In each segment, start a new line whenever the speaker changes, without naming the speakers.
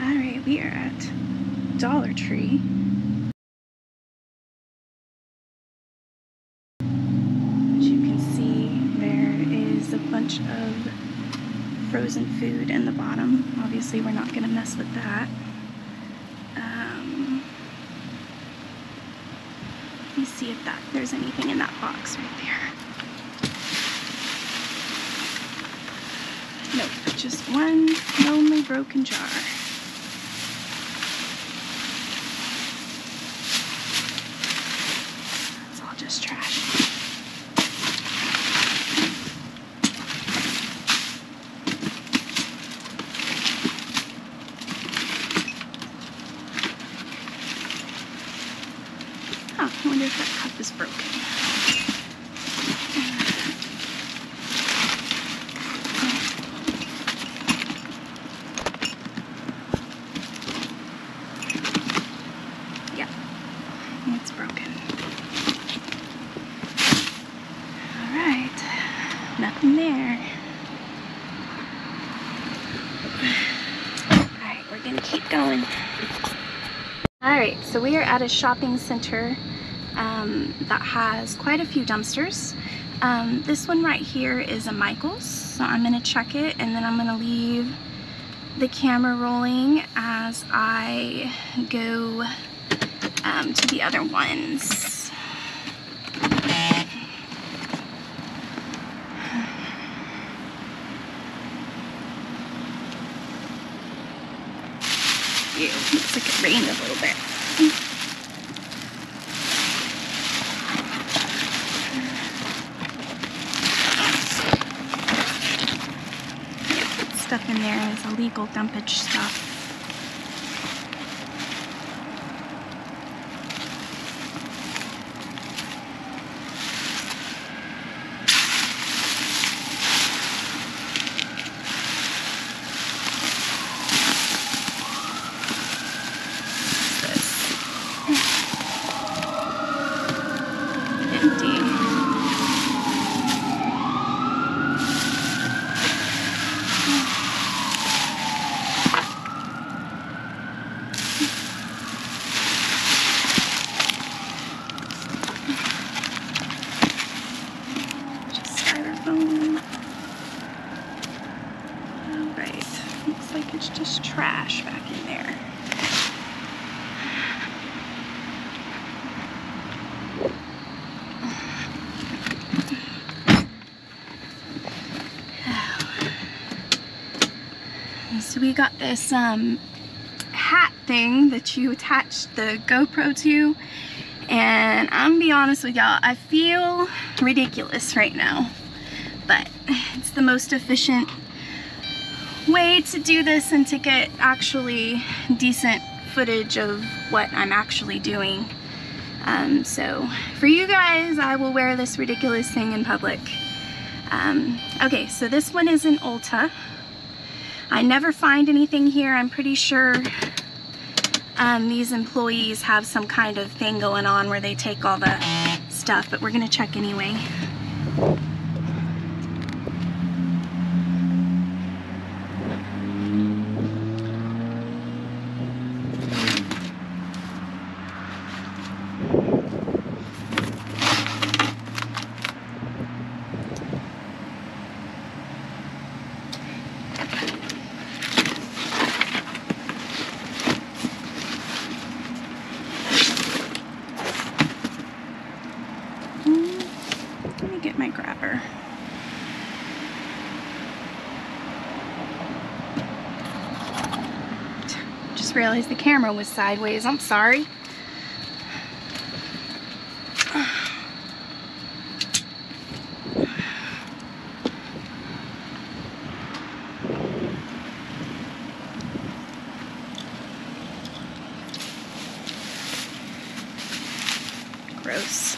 Alright, we are at Dollar Tree. As you can see, there is a bunch of frozen food in the bottom. Obviously, we're not going to mess with that. Let me see if there's anything in that box right there. Nope, just one lonely broken jar. It's all just trash. Huh, I wonder if that cup is broken. It's broken. Alright, nothing there. Alright, we're gonna keep going. Alright, so we are at a shopping center that has quite a few dumpsters. This one right here is a Michael's, so I'm gonna check it and then I'm gonna leave the camera rolling as I go to the other ones. Ew, looks like it rained a little bit. Yeah, put stuff in there is illegal dumpage stuff. Looks like it's just trash back in there. So we got this hat thing that you attach the GoPro to, and I'm gonna be honest with y'all, I feel ridiculous right now, but it's the most efficient way to do this and to get actually decent footage of what I'm actually doing. So for you guys, I will wear this ridiculous thing in public. Okay, so this one is in Ulta. I never find anything here. I'm pretty sure these employees have some kind of thing going on where they take all the stuff, but we're gonna check anyway. Let me get my grabber. Just realized the camera was sideways. I'm sorry. Gross.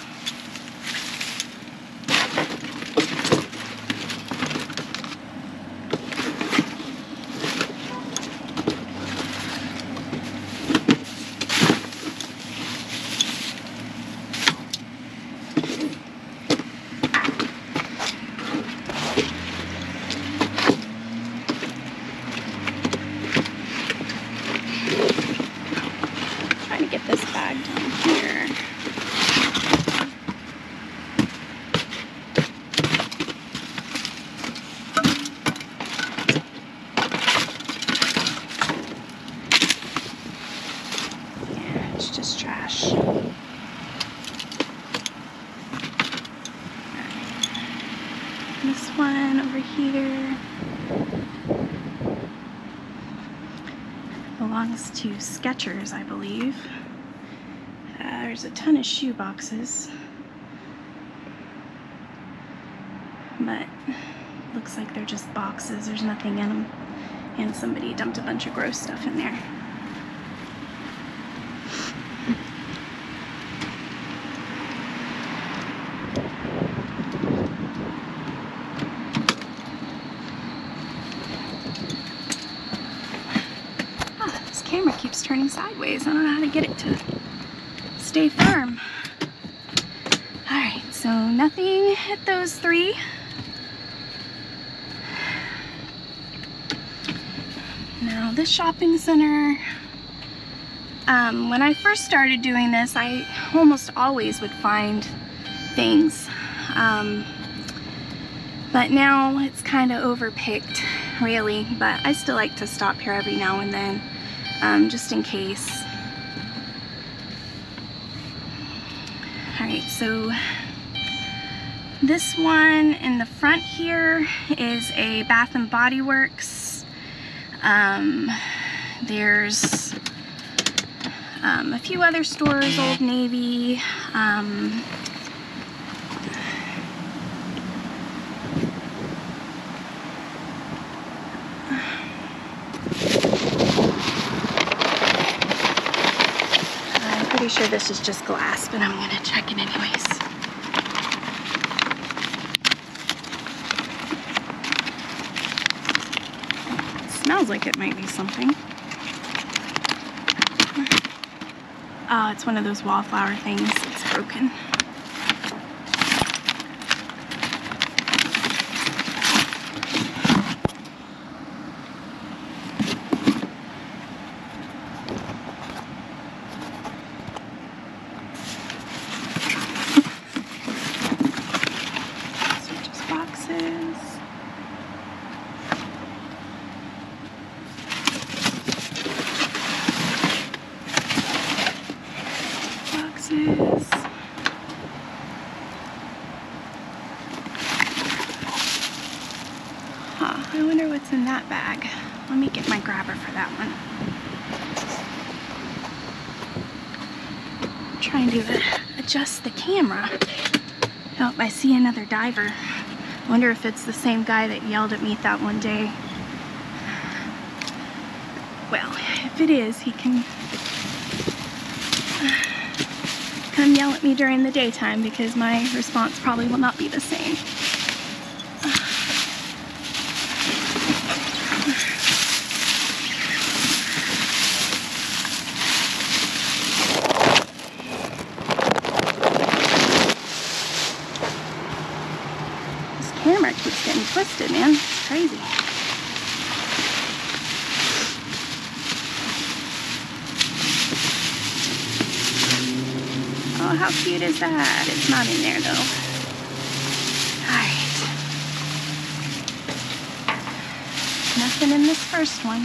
one over here. Belongs to Skechers, I believe. There's a ton of shoe boxes, but looks like they're just boxes. There's nothing in them, and somebody dumped a bunch of gross stuff in there. This camera keeps turning sideways. I don't know how to get it to stay firm. Alright, so nothing at those three. Now this shopping center, when I first started doing this, I almost always would find things. But now it's kind of overpicked, really. But I still like to stop here every now and then, just in case. Alright, so this one in the front here is a Bath and Body Works. There's a few other stores, Old Navy, I'm pretty sure this is just glass, but I'm gonna check it anyways. Smells like it might be something. Oh, it's one of those wallflower things. It's broken. These are just boxes. I wonder what's in that bag. Let me get my grabber for that one. I'm trying to adjust the camera. Oh, I see another diver. Wonder if it's the same guy that yelled at me that one day. Well, if it is, he can come yell at me during the daytime, because my response probably will not be the same. This camera keeps getting twisted, man. It's crazy. Oh, how cute is that? It's not in there though. Alright. Nothing in this first one.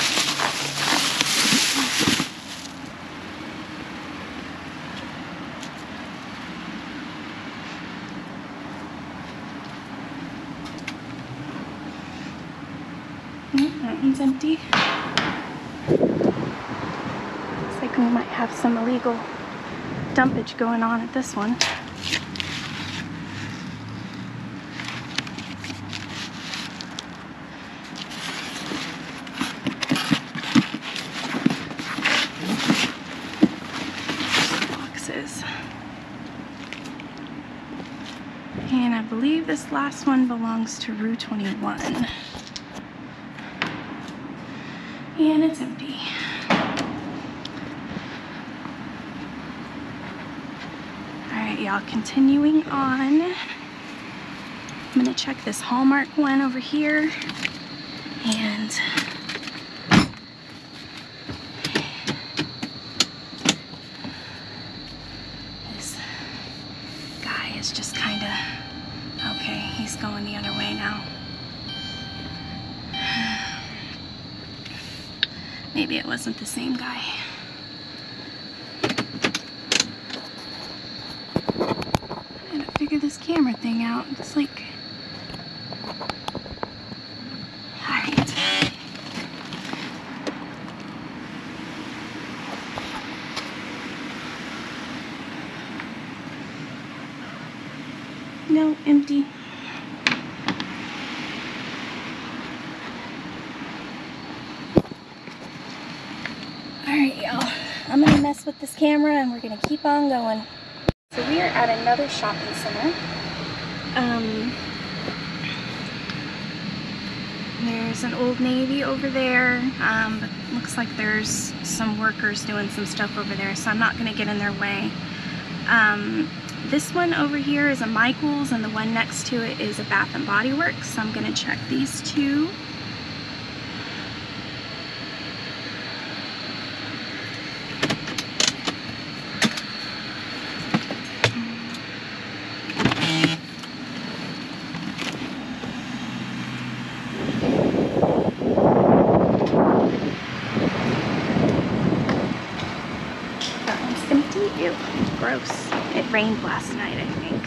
That one's empty. Looks like we might have some illegal dumpage going on at this one. Boxes. And I believe this last one belongs to Rue 21. And it's empty. Alright, y'all, continuing on. I'm gonna check this Hallmark one over here. And this guy is just kind of, okay, he's going the other way now. Maybe it wasn't the same guy. I gotta figure this camera thing out. It's like empty. Alright, y'all. I'm gonna mess with this camera and we're gonna keep on going. So we are at another shopping center. There's an Old Navy over there, but looks like there's some workers doing some stuff over there, so I'm not gonna get in their way. This one over here is a Michael's, and the one next to it is a Bath & Body Works, so I'm gonna check these two. Ew, gross. It rained last night, I think.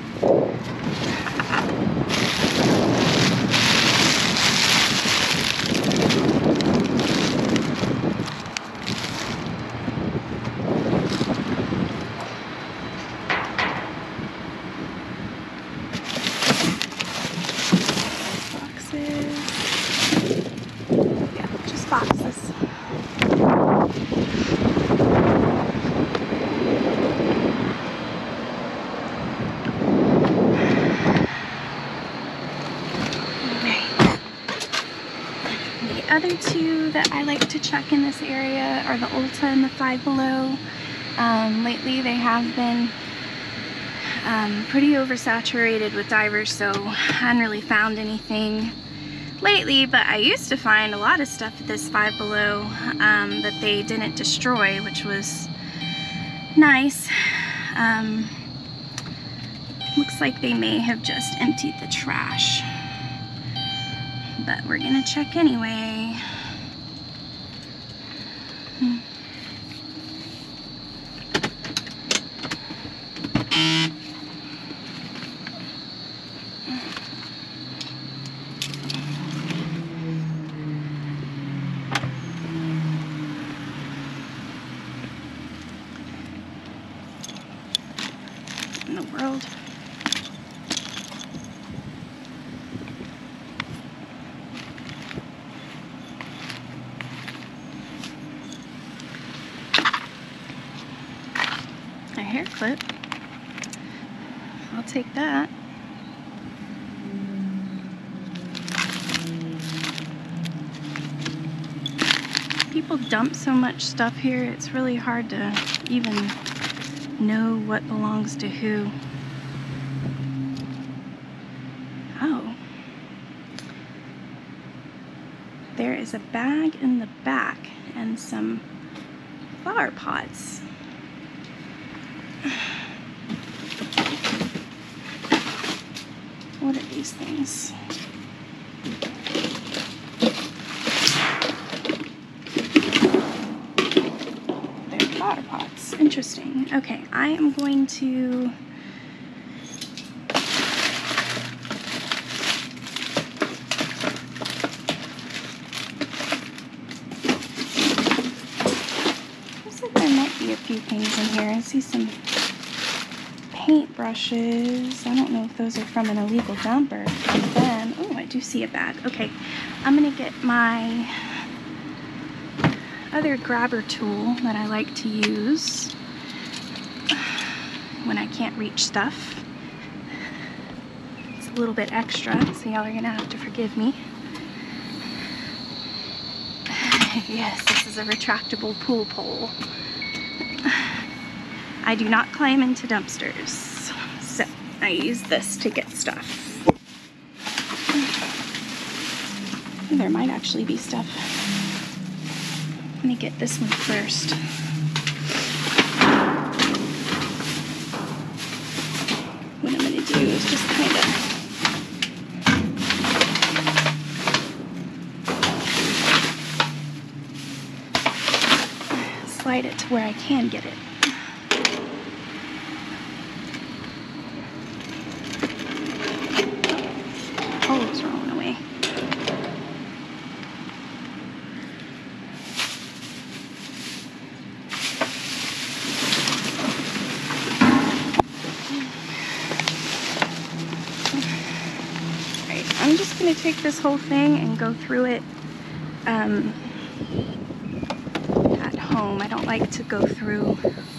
Boxes. Yeah, just boxes. Other two that I like to check in this area are the Ulta and the Five Below. Lately they have been pretty oversaturated with divers, so I hadn't really found anything lately, but I used to find a lot of stuff at this Five Below that they didn't destroy, which was nice. Looks like they may have just emptied the trash, but we're gonna check anyway. In the world. A hair clip. I'll take that. People dump so much stuff here, it's really hard to even know what belongs to who. Oh. There is a bag in the back and some flower pots. What are these things? They're flower pots. Interesting. Okay, I am going to looks like there might be a few things in here. I see some paint brushes. I don't know if those are from an illegal dump or from them. Oh, I do see a bag. Okay, I'm gonna get my other grabber tool that I like to use when I can't reach stuff. It's a little bit extra, so y'all are gonna have to forgive me. Yes, this is a retractable pool pole. I do not climb into dumpsters, so I use this to get stuff. There might actually be stuff. Let me get this one first. What I'm going to do is just kind of slide it to where I can get it. Oh, it's rolling away. gonna take this whole thing and go through it at home. I don't like to go through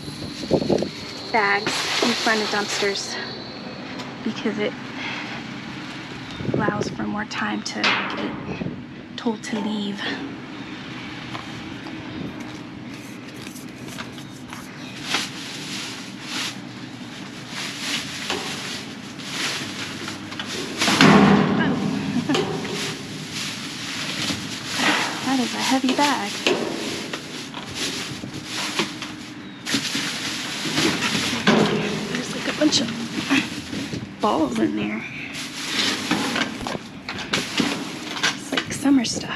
bags in front of dumpsters because it allows for more time to get told to leave. That is a heavy bag. There's like a bunch of balls in there. It's like summer stuff.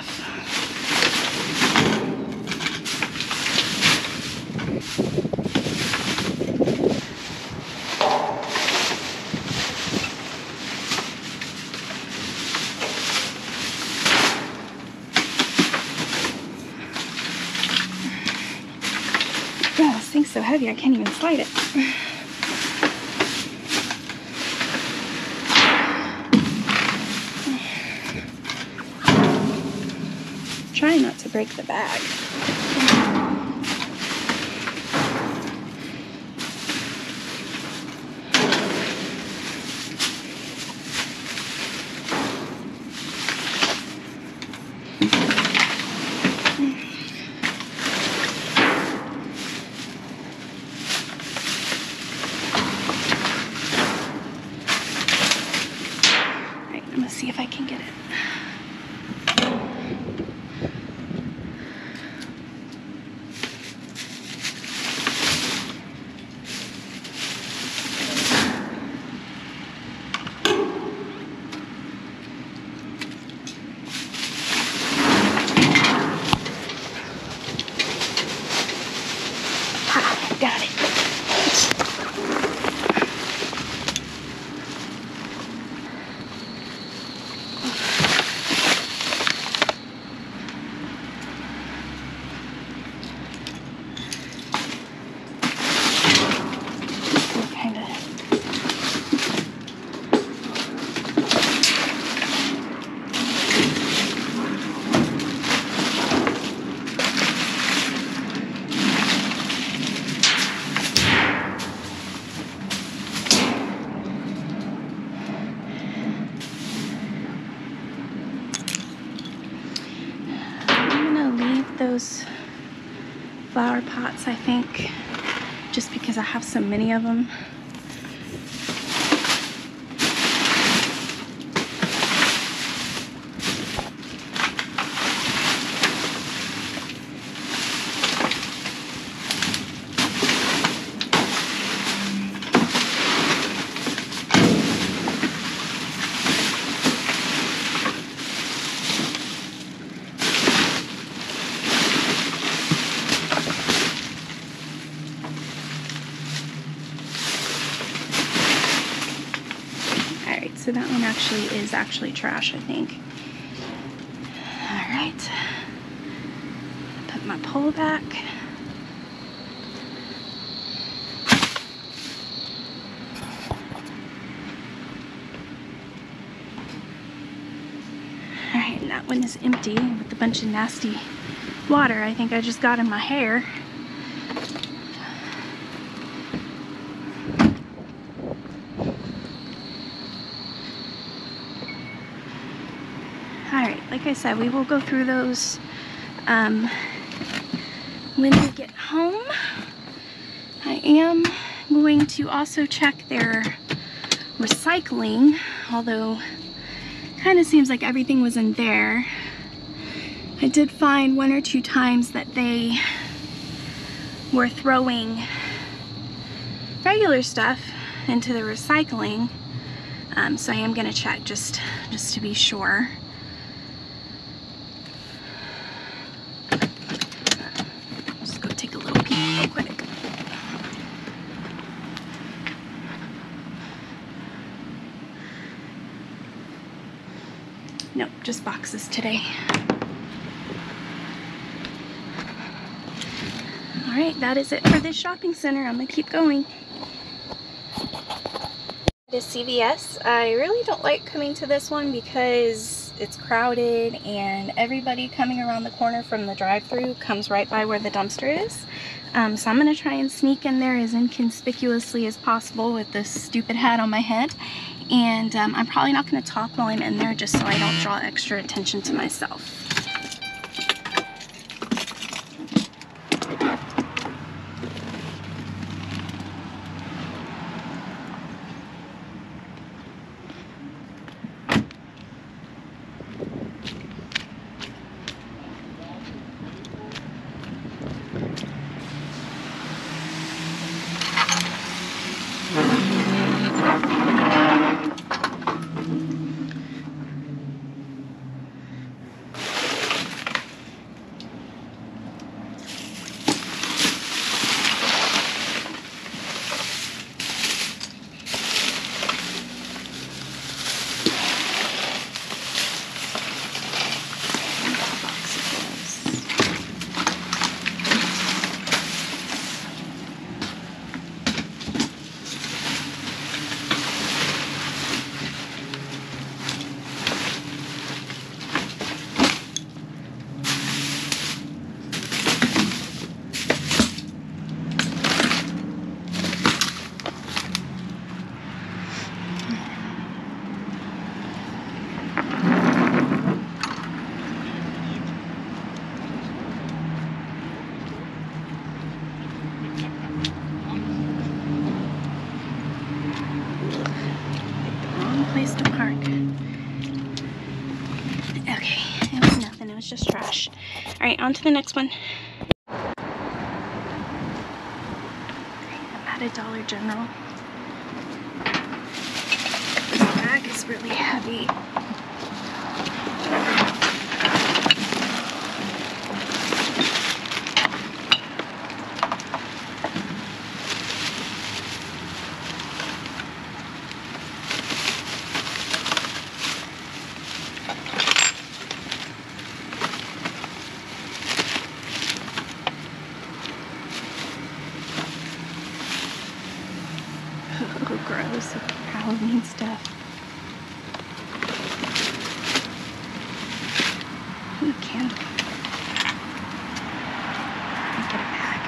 God, this thing's so heavy I can't even slide it. Try not to break the bag. Alright, I'm gonna see if I can get it. Got it. Kind of. Those flower pots, I think, just because I have so many of them. So that one actually is trash, I think. All right, put my pole back. All right, and that one is empty with a bunch of nasty water I think I just got in my hair. Alright, like I said, we will go through those when we get home. I am going to also check their recycling, although it kind of seems like everything was in there. I did find 1 or 2 times that they were throwing regular stuff into the recycling, so I am going to check just to be sure. Nope, just boxes today. Alright, that is it for this shopping center. I'm gonna keep going. This CVS. I really don't like coming to this one because it's crowded, and everybody coming around the corner from the drive-thru comes right by where the dumpster is. So I'm gonna try and sneak in there as inconspicuously as possible with this stupid hat on my head. And I'm probably not gonna talk while I'm in there, just so I don't draw extra attention to myself. Place to park. Okay, it was nothing, it was just trash. Alright, on to the next one. I'm at a Dollar General. This bag is really heavy. Oh, gross. Halloween stuff. Ooh, candle. Get a bag.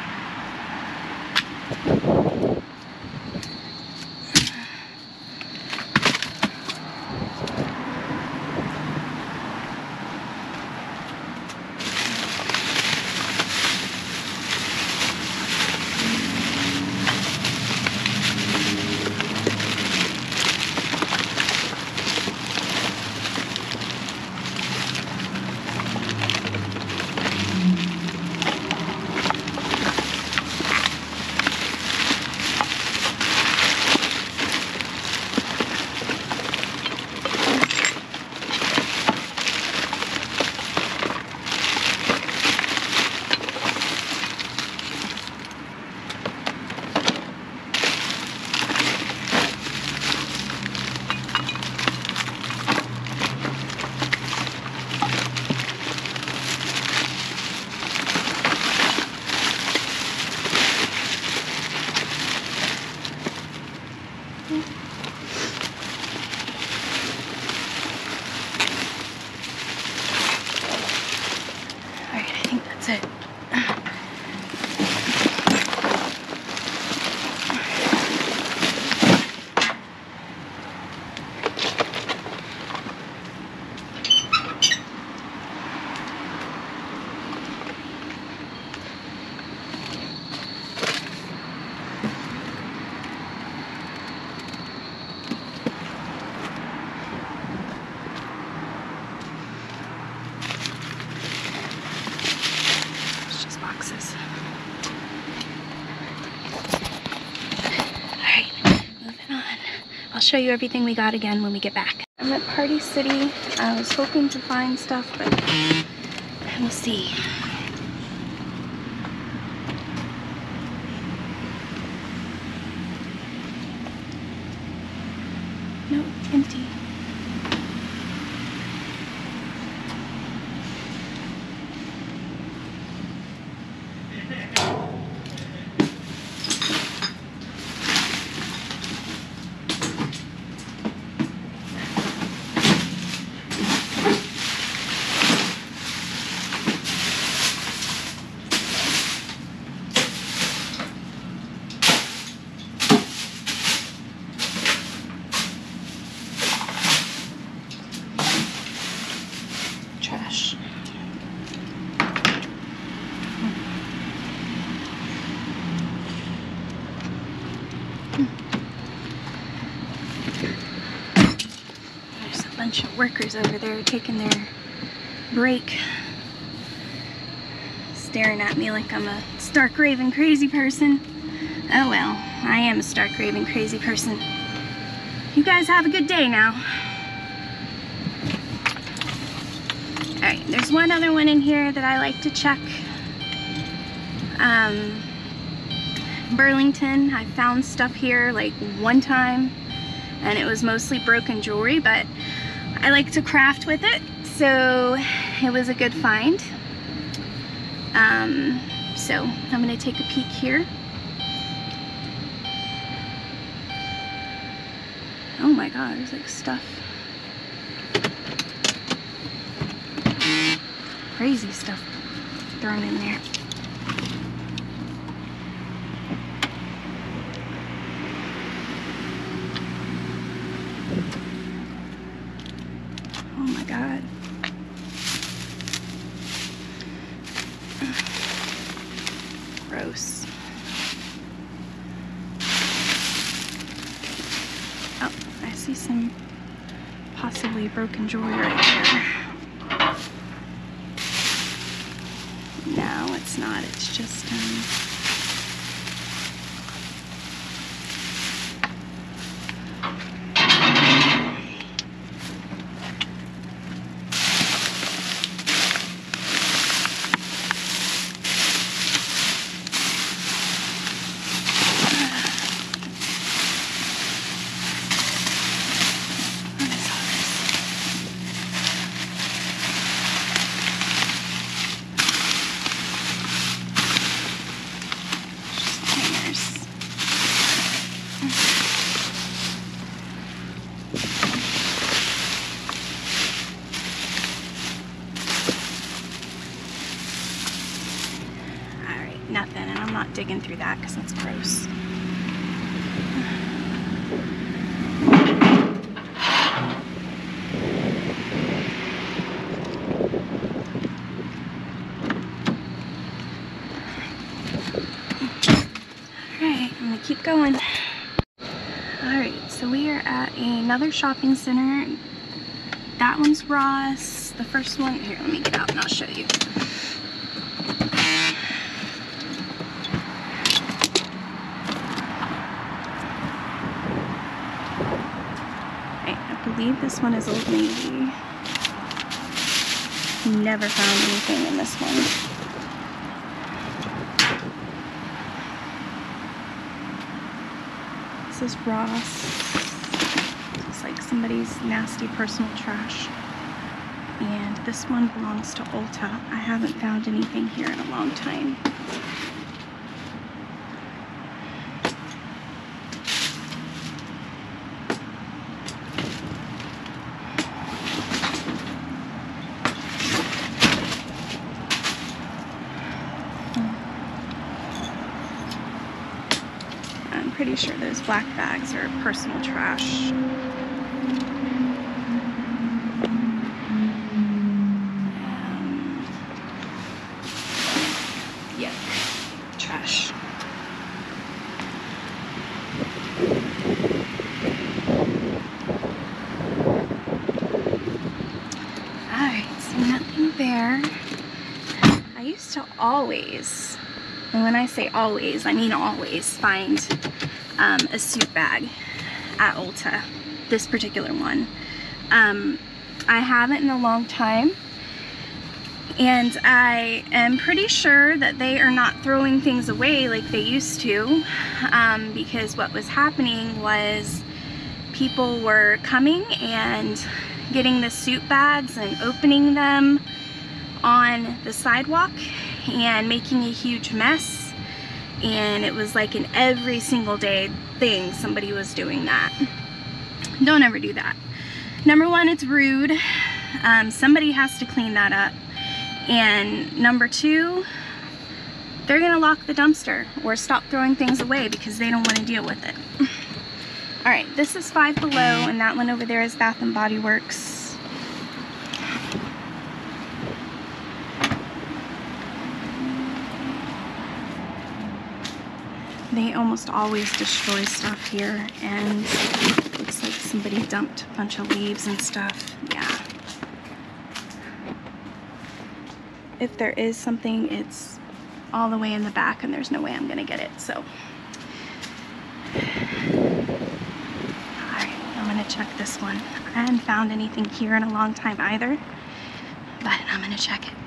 I'll show you everything we got again when we get back. I'm at Party City. I was hoping to find stuff, but we'll see. No, empty. trash. There's a bunch of workers over there taking their break, staring at me like I'm a stark raving crazy person. Oh well, I am a stark raving crazy person. You guys have a good day now. Alright, there's one other one in here that I like to check. Burlington, I found stuff here like one time and it was mostly broken jewelry, but I like to craft with it, so it was a good find. So I'm gonna take a peek here. Oh my god, there's like stuff. Crazy stuff thrown in there. Oh my god. Gross. Oh, I see some possibly broken jewelry right there. No, it's not. It's just nothing, and I'm not digging through that because that's gross. Alright, I'm gonna keep going. Alright, so we are at another shopping center. That one's Ross. The first one, here, let me get out and I'll show you. I believe this one is Old Navy. Never found anything in this one. This is Ross. Looks like somebody's nasty personal trash. And this one belongs to Ulta. I haven't found anything here in a long time. I'm pretty sure those black bags are personal trash. Yep, trash. Alright, so nothing there. I used to always, and when I say always, I mean always, find a suit bag at Ulta. This particular one. I haven't in a long time, and I am pretty sure that they are not throwing things away like they used to, because what was happening was people were coming and getting the suit bags and opening them on the sidewalk and making a huge mess. And it was like an every single day thing, somebody was doing that. Don't ever do that. Number one, it's rude. Somebody has to clean that up. And number two, they're gonna lock the dumpster or stop throwing things away because they don't want to deal with it. Alright, this is Five Below, and that one over there is Bath and Body Works. They almost always destroy stuff here, and looks like somebody dumped a bunch of leaves and stuff. Yeah. If there is something, it's all the way in the back, and there's no way I'm gonna get it, so. Alright, I'm gonna check this one. I haven't found anything here in a long time either, but I'm gonna check it.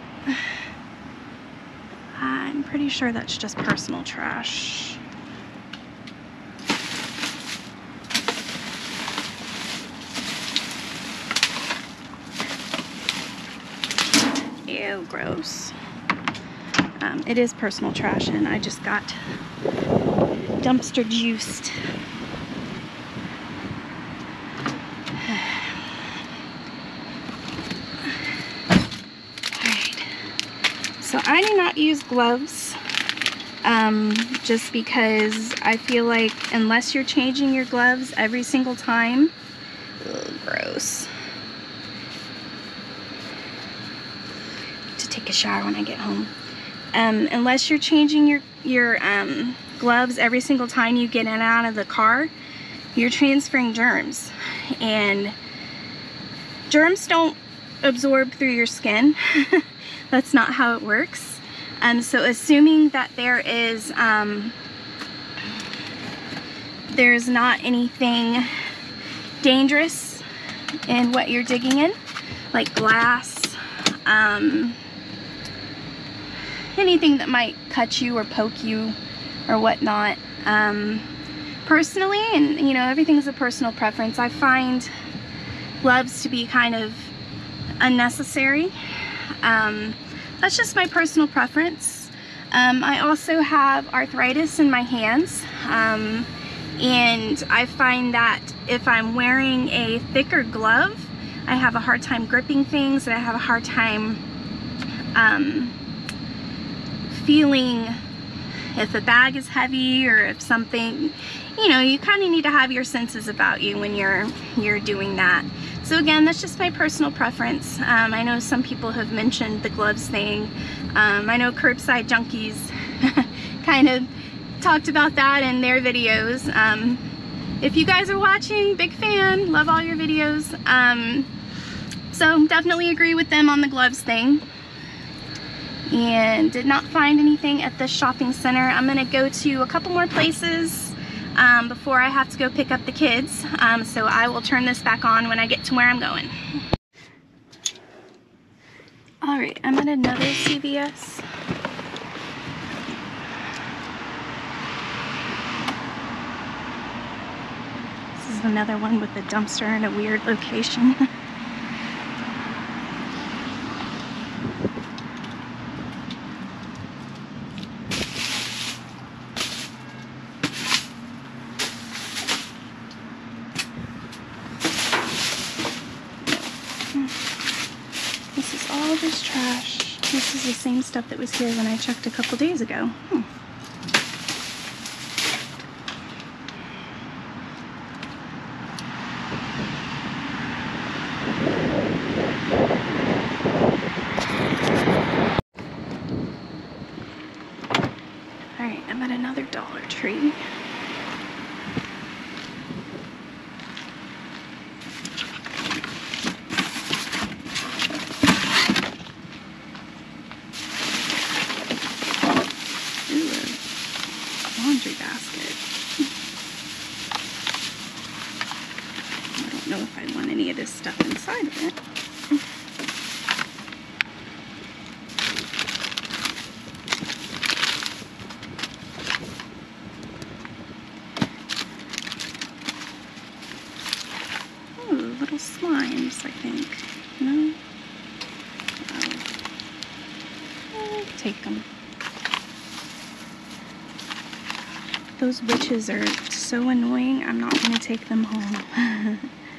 I'm pretty sure that's just personal trash. Ew, gross. It is personal trash, and I just got dumpster juiced. Alright. So I do not use gloves, just because I feel like unless you're changing your gloves every single time, ugh, gross. To take a shower when I get home. Unless you're changing your gloves every single time you get in and out of the car, you're transferring germs, and germs don't absorb through your skin. That's not how it works. So assuming that there's not anything dangerous in what you're digging in, like glass, anything that might cut you or poke you or whatnot. Personally, and you know, everything's a personal preference, I find gloves to be kind of unnecessary. That's just my personal preference. I also have arthritis in my hands, and I find that if I'm wearing a thicker glove, I have a hard time gripping things, and I have a hard time feeling if a bag is heavy, or if something, you know, you kind of need to have your senses about you when you're doing that. So again, that's just my personal preference. I know some people have mentioned the gloves thing. I know Curbside Junkies kind of talked about that in their videos. If you guys are watching, big fan, love all your videos. So definitely agree with them on the gloves thing. And did not find anything at this shopping center. I'm gonna go to a couple more places before I have to go pick up the kids. So I will turn this back on when I get to where I'm going. All right, I'm at another CVS. This is another one with a dumpster in a weird location. This is all this trash. This is the same stuff that was here when I checked a couple days ago. Alright, I'm at another Dollar Tree. Laundry basket. I don't know if I want any of this stuff inside of it. Oh, little slimes, I think. No? I'll take them. Those witches are so annoying, I'm not going to take them home.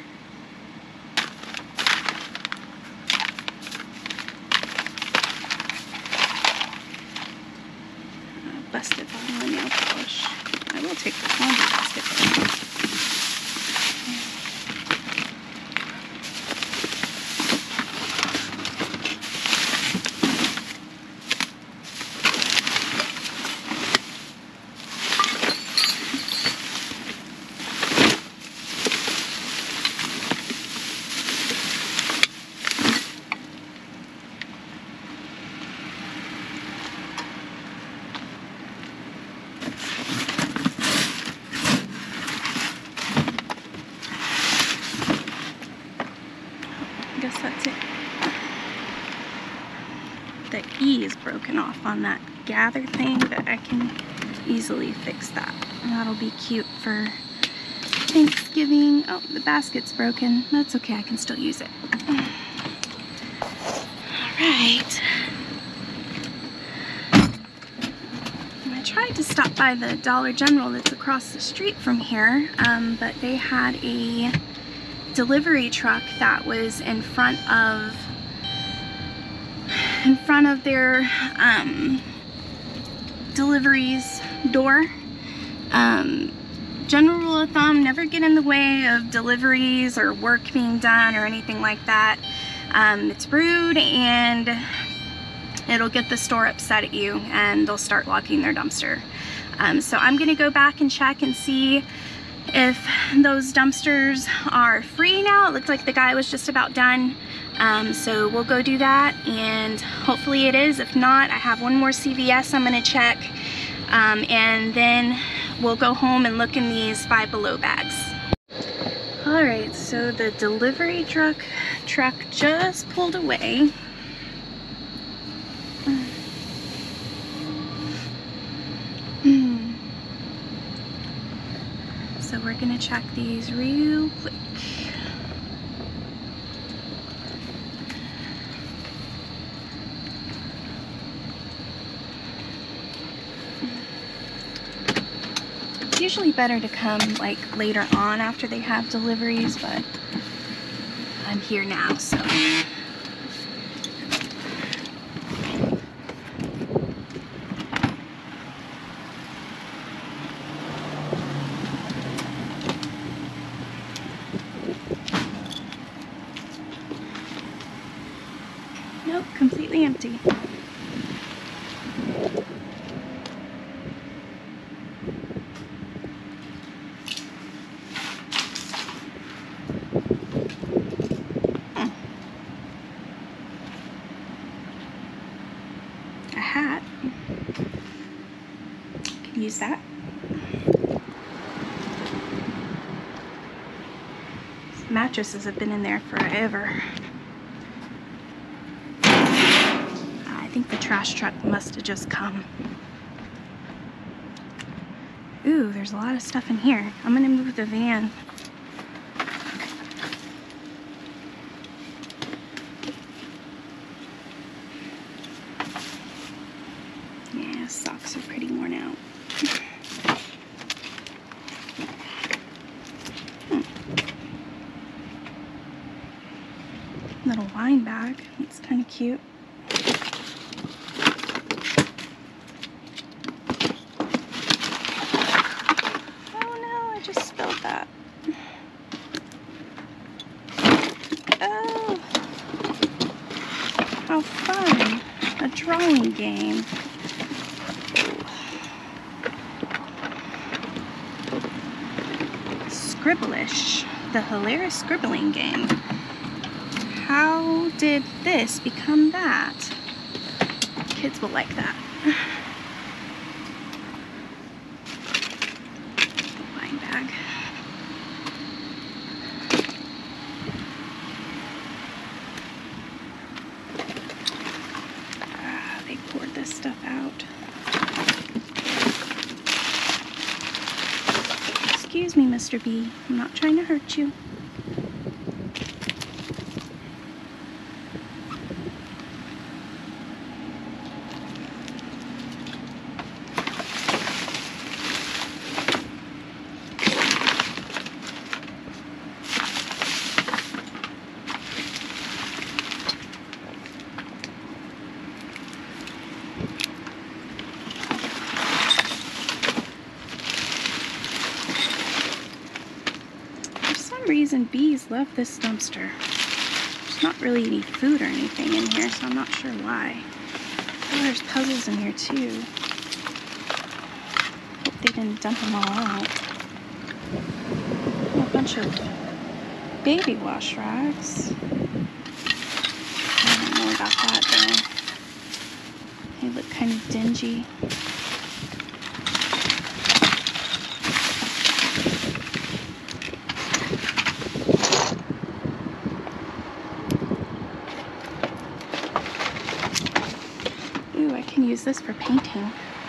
Busted bottle of nail polish. I will take the laundry basket though. the E is broken off on that gather thing, but I can easily fix that. And that'll be cute for Thanksgiving. Oh, the basket's broken. That's okay, I can still use it. Alright. I tried to stop by the Dollar General that's across the street from here, but they had a delivery truck that was in front of their deliveries door. General rule of thumb, never get in the way of deliveries or work being done or anything like that. It's rude, and it'll get the store upset at you, and they'll start locking their dumpster. So I'm gonna go back and check and see if those dumpsters are free now. It looked like the guy was just about done. So we'll go do that, and hopefully it is. If not, I have one more CVS I'm gonna check, and then we'll go home and look in these Five Below bags. Alright, so the delivery truck just pulled away. So we're gonna check these real quick. It's usually better to come like later on after they have deliveries, but I'm here now, so. Nope, completely empty. A hat. Could use that. These mattresses have been in there forever. I think the trash truck must have just come. Ooh, there's a lot of stuff in here. I'm gonna move the van. Yeah, socks are pretty worn out. Little wine bag. It's kind of cute. Oh no, I just spilled that. Oh, how fun. A drawing game. Scribblish, the hilarious scribbling game. How did this become that? Kids will like that. Wine bag. They poured this stuff out. Excuse me, Mr. B. I'm not trying to hurt you. Reason bees love this dumpster. There's not really any food or anything in here, so I'm not sure why. Oh, there's puzzles in here too. Hope they didn't dump them all out. Oh, a bunch of baby wash rags. I don't know about that though. They look kind of dingy. can use this for painting.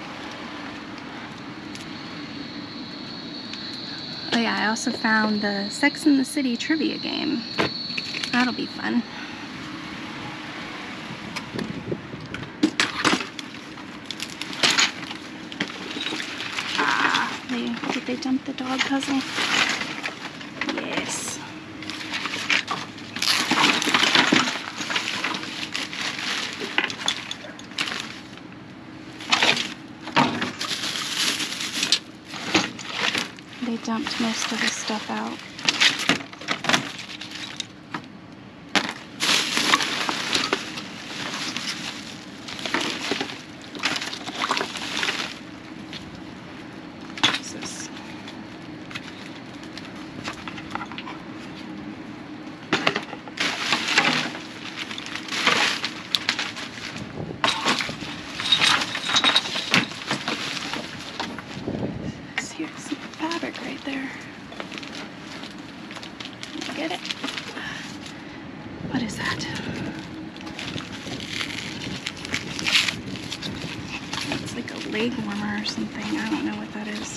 Oh yeah, I also found the Sex and the City trivia game. That'll be fun. Did they dump the dog puzzle? Yes. They dumped most of the stuff out. What's this? Here's some fabric right there. Get it? What is that? It's like a leg warmer or something. I don't know what that is.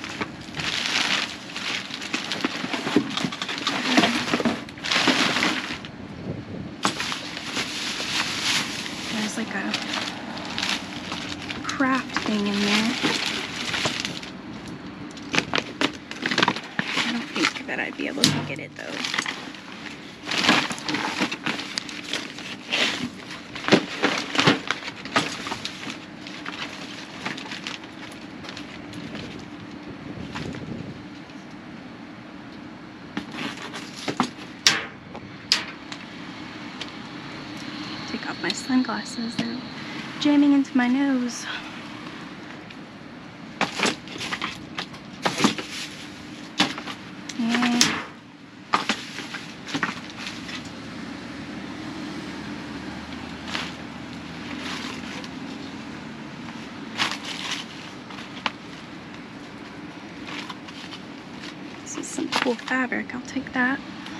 There's like a craft thing in there. I don't think that I'd be able to get it though. Take off my sunglasses, they're jamming into my nose. This is some cool fabric, I'll take that.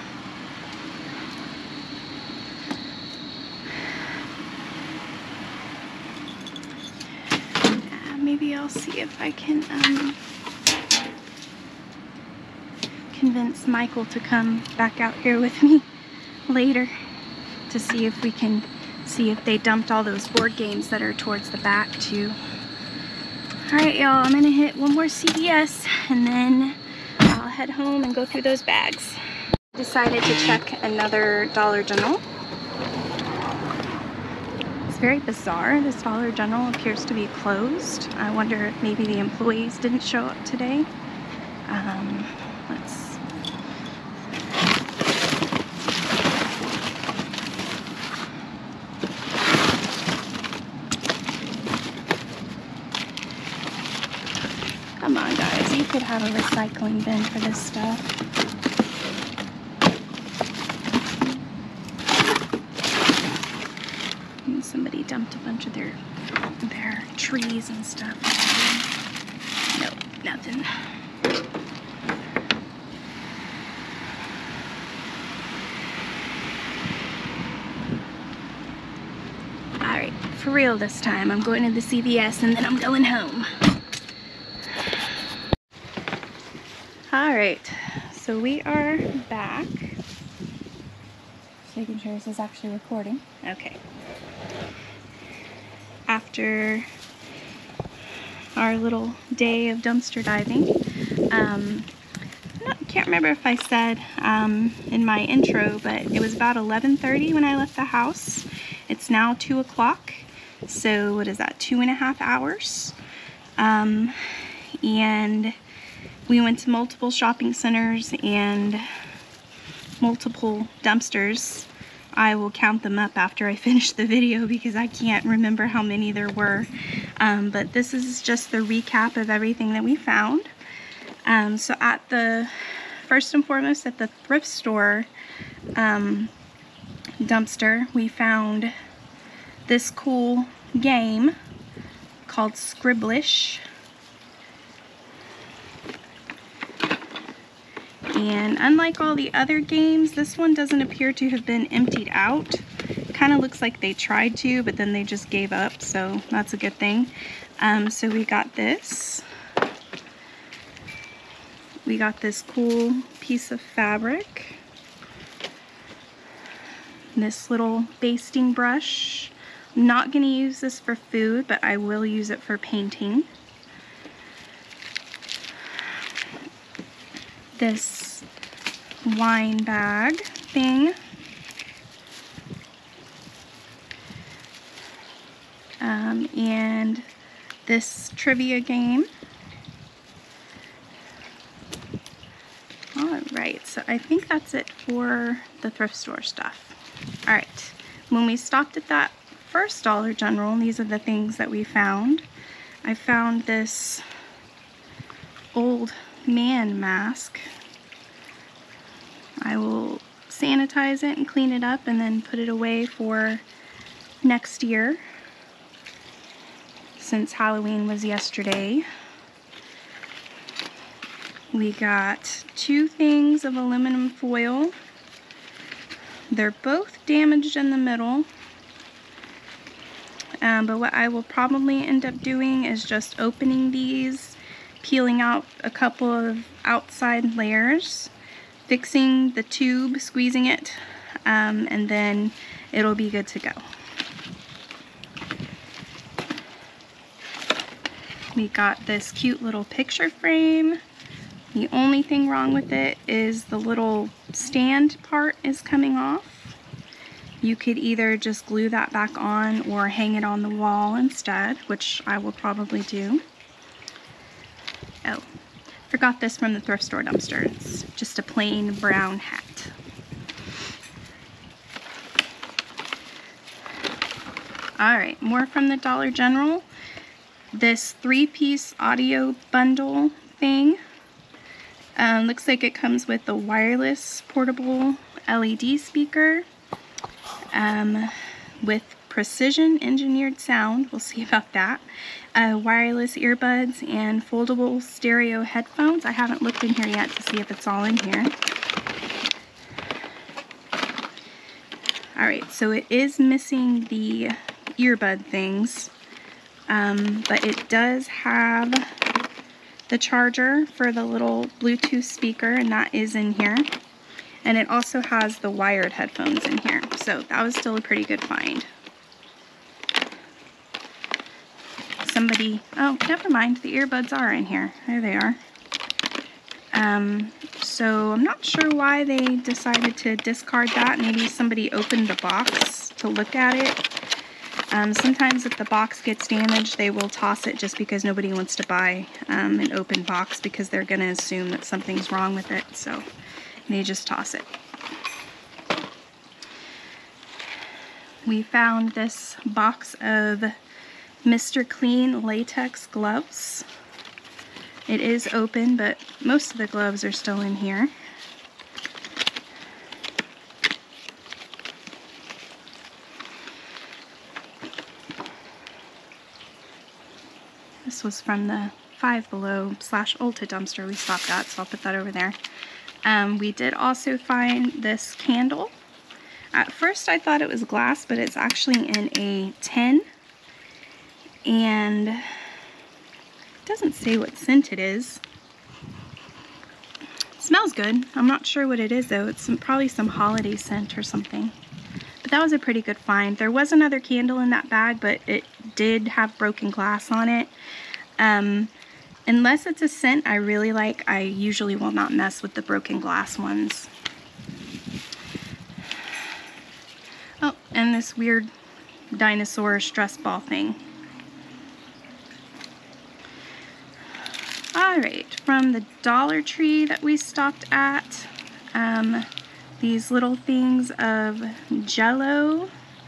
Maybe I'll see if I can convince Michael to come back out here with me later to see if we can see if they dumped all those board games that are towards the back too. Alright y'all, I'm gonna hit one more CVS and then I'll head home and go through those bags. Decided to check another Dollar General. It's very bizarre. This Dollar General appears to be closed. I wonder if maybe the employees didn't show up today. Let's... Come on guys, you could have a recycling bin for this stuff. And somebody dumped a bunch of their trees and stuff. Nope, nothing. Alright, for real this time. I'm going to the CVS and then I'm going home. Alright, so we are back. Just making sure this is actually recording. Okay. After our little day of dumpster diving, I can't remember if I said in my intro, but it was about 11:30 when I left the house. It's now 2 o'clock, so what is that, 2.5 hours? And we went to multiple shopping centers and multiple dumpsters. I will count them up after I finish the video because I can't remember how many there were. But this is just the recap of everything that we found. So at the, first and foremost, at the thrift store dumpster, we found this cool game called Scribblish. And unlike all the other games, this one doesn't appear to have been emptied out. kind of looks like they tried to, but then they just gave up, so that's a good thing. So we got this. We got this cool piece of fabric. This little basting brush. I'm not going to use this for food, but I will use it for painting. This wine bag thing. And this trivia game. Alright, so I think that's it for the thrift store stuff. Alright, when we stopped at that first Dollar General, these are the things that we found. I found this old man mask. I will sanitize it and clean it up and then put it away for next year, since Halloween was yesterday. We got 2 things of aluminum foil. They're both damaged in the middle, but what I will probably end up doing is just opening these, peeling out a couple of outside layers, fixing the tube, squeezing it, and then it'll be good to go. We got this cute little picture frame. The only thing wrong with it is the little stand part is coming off. You could either just glue that back on or hang it on the wall instead, which I will probably do. Oh, forgot this from the thrift store dumpster. It's just a plain brown hat. Alright, more from the Dollar General. This 3-piece audio bundle thing. Looks like it comes with a wireless portable LED speaker with precision engineered sound. We'll see about that. Wireless earbuds and foldable stereo headphones. I haven't looked in here yet to see if it's all in here. Alright, so it is missing the earbud things, but it does have the charger for the little Bluetooth speaker, and that is in here. And it also has the wired headphones in here, so that was still a pretty good find. Oh, never mind, the earbuds are in here. There they are. So I'm not sure why they decided to discard that. Maybe somebody opened the box to look at it. Sometimes if the box gets damaged, they will toss it just because nobody wants to buy an open box because they're going to assume that something's wrong with it, so they just toss it. We found this box of Mr. Clean latex gloves. It is open, but most of the gloves are still in here. This was from the Five Below / Ulta dumpster we stopped at, so I'll put that over there. We did also find this candle. At first I thought it was glass, but it's actually in a tin. And it doesn't say what scent it is. It smells good. I'm not sure what it is though. It's probably some holiday scent or something. But that was a pretty good find. There was another candle in that bag, but it did have broken glass on it. Unless it's a scent I really like, I usually will not mess with the broken glass ones. Oh, and this weird dinosaur stress ball thing. Alright, from the Dollar Tree that we stopped at, these little things of Jell-O.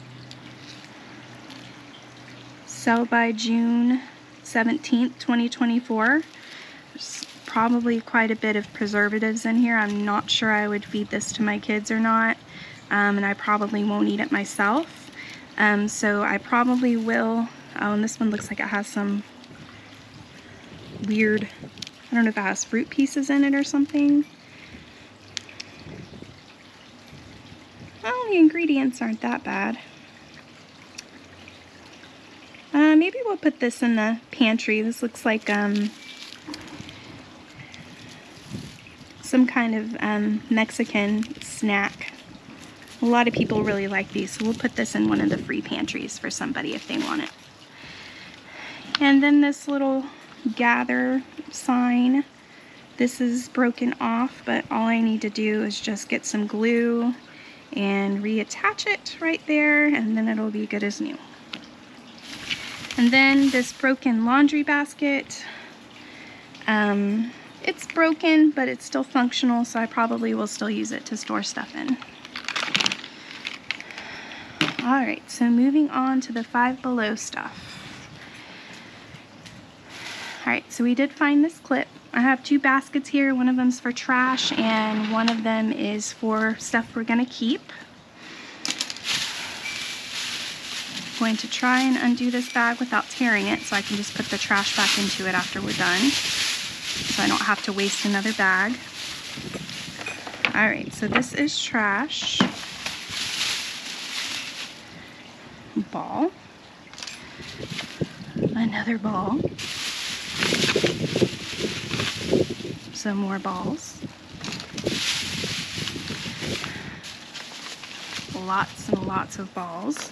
Sell by June 17th, 2024. There's probably quite a bit of preservatives in here. I'm not sure I would feed this to my kids or not, and I probably won't eat it myself. So I probably will. Oh, and this one looks like it has some weird, I don't know if it has fruit pieces in it or something. Well, the ingredients aren't that bad. Maybe we'll put this in the pantry. This looks like some kind of Mexican snack. A lot of people really like these, so we'll put this in one of the free pantries for somebody if they want it. And then this little gather sign. This is broken off, but all I need to do is just get some glue and reattach it right there, and then it'll be good as new. And then this broken laundry basket. It's broken, but it's still functional, so I probably will still use it to store stuff in. Alright, so moving on to the Five Below stuff. Alright, so we did find this clip. I have two baskets here. One of them's for trash and one of them is for stuff we're gonna keep. I'm going to try and undo this bag without tearing it so I can just put the trash back into it after we're done, so I don't have to waste another bag. Alright, so this is trash. Ball. Another ball. Some more balls. Lots and lots of balls.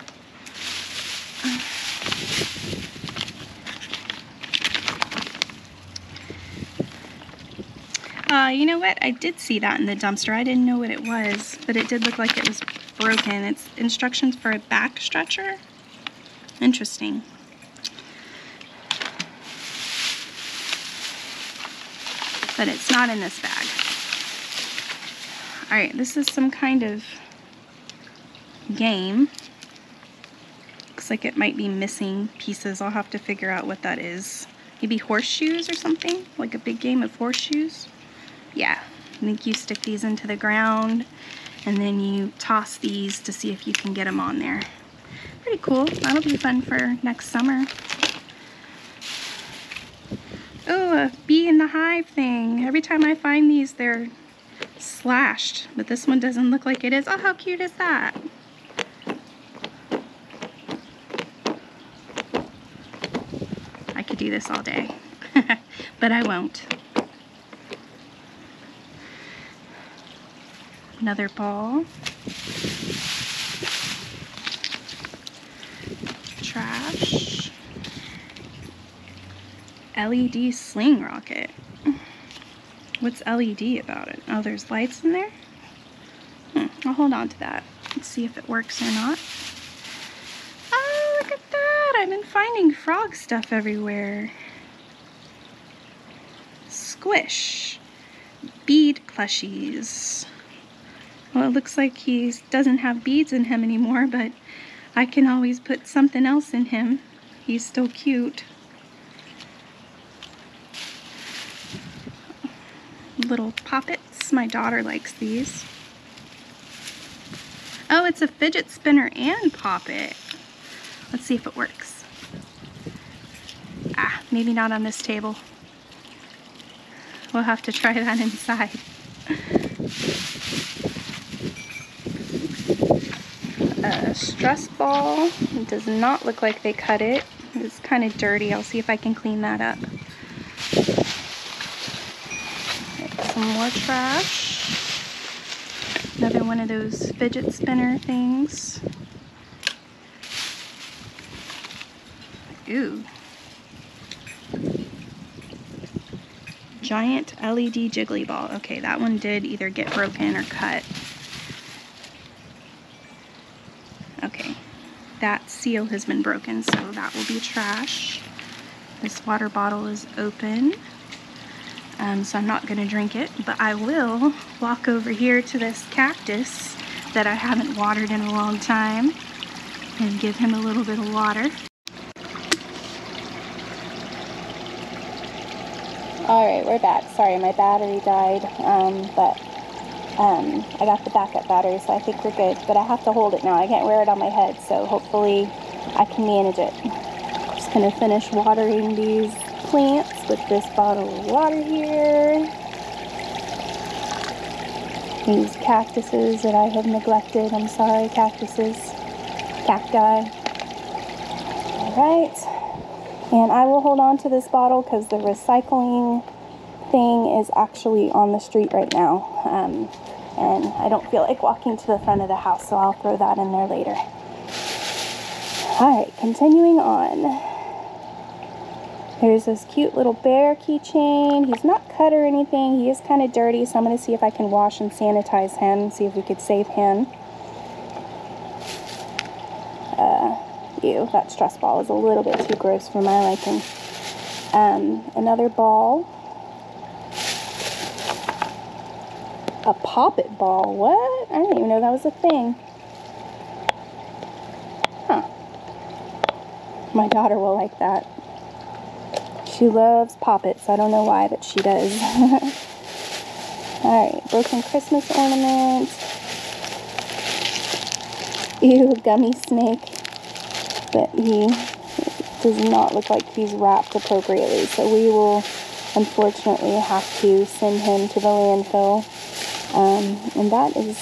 You know what? I did see that in the dumpster. I didn't know what it was, but it did look like it was broken. It's instructions for a back stretcher. Interesting. But it's not in this bag. Alright, this is some kind of game. Looks like it might be missing pieces. I'll have to figure out what that is. Maybe horseshoes or something? Like a big game of horseshoes? Yeah, I think you stick these into the ground and then you toss these to see if you can get them on there. Pretty cool. That'll be fun for next summer. Oh, a bee in the hive thing. Every time I find these, they're slashed, but this one doesn't look like it is. Oh, how cute is that? I could do this all day, but I won't. Another ball. Trash. LED sling rocket. What's LED about it? Oh, there's lights in there? I'll hold on to that. Let's see if it works or not. Oh, look at that! I've been finding frog stuff everywhere. Squish. Bead plushies. Well, it looks like he doesn't have beads in him anymore, but I can always put something else in him. He's still cute. Little poppets. My daughter likes these. Oh, it's a fidget spinner and poppet. Let's see if it works. Ah, maybe not on this table. We'll have to try that inside. A stress ball. It does not look like they cut it. It's kind of dirty. I'll see if I can clean that up. Some more trash. Another one of those fidget spinner things. Ooh. Giant LED jiggly ball. Okay, that one did either get broken or cut. Okay, that seal has been broken, so that will be trash. This water bottle is open. So I'm not going to drink it, but I will walk over here to this cactus that I haven't watered in a long time and give him a little bit of water. Alright, we're back. Sorry, my battery died, but I got the backup battery, so I think we're good. But I have to hold it now. I can't wear it on my head, so hopefully I can manage it. Just going to finish watering these plants with this bottle of water here. These cactuses that I have neglected. I'm sorry, cactuses. Cacti. Alright. And I will hold on to this bottle because the recycling thing is actually on the street right now. And I don't feel like walking to the front of the house, so I'll throw that in there later. Alright, continuing on. There's this cute little bear keychain. He's not cut or anything. He is kind of dirty, so I'm going to see if I can wash and sanitize him, see if we could save him. Ew, that stress ball is a little bit too gross for my liking. Another ball. A poppet ball. What? I didn't even know that was a thing. Huh. My daughter will like that. She loves poppets. I don't know why, but she does. Alright, broken Christmas ornament. Ew, gummy snake. But he does not look like he's wrapped appropriately, so we will unfortunately have to send him to the landfill. And that is